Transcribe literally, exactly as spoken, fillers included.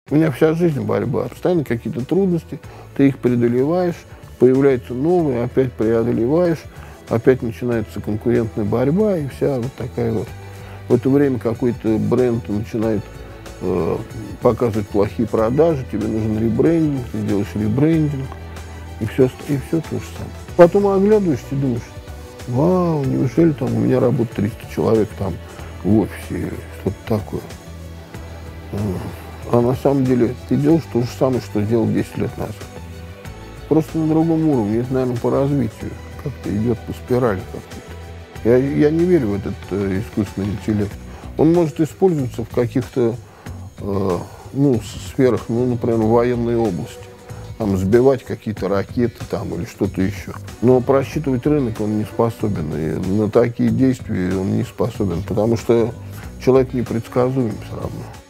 У меня вся жизнь борьба. Постоянно какие-то трудности, ты их преодолеваешь, появляются новые, опять преодолеваешь, опять начинается конкурентная борьба, и вся вот такая вот. В это время какой-то бренд начинает э, показывать плохие продажи, тебе нужен ребрендинг, ты делаешь ребрендинг, и все, и все то же самое. Потом оглядываешься и думаешь: вау, неужели там у меня работает триста человек там в офисе, что-то такое. А на самом деле ты делаешь то же самое, что делал десять лет назад. Просто на другом уровне. Это, наверное, по развитию. Как-то идет по спирали какой-то. Я, я не верю в этот э, искусственный интеллект. Он может использоваться в каких-то э, ну, сферах, ну, например, в военной области. Там, сбивать какие-то ракеты там, или что-то еще. Но просчитывать рынок он не способен. И на такие действия он не способен. Потому что человек непредсказуем все равно.